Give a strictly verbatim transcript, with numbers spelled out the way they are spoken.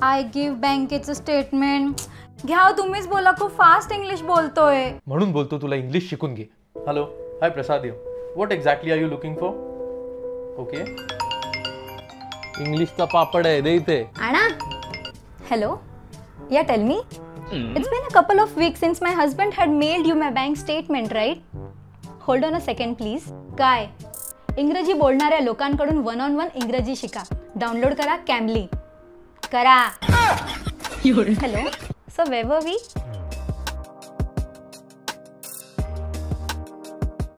I give बँकेचं statement. घ्या तुम्हीच बोला, खूप फास्ट इंग्लिश बोलतोय. म्हणून बोलतो तुला इंग्लिश शिकून घे. Hello, hi Prasad here. What exactly are you looking for? Okay, इंग्लिशचा पापड आहे दे इथे. आणा. Hello, yeah tell me. It's been a couple of weeks since my husband had mailed you my bank statement, right? Hold on a second, please. काय? इंग्रजी बोलणाऱ्या लोकांकडून वन ऑन वन इंग्रजी शिका. डाउनलोड करा कॅमली. करा. हॅलो, सो वेवर we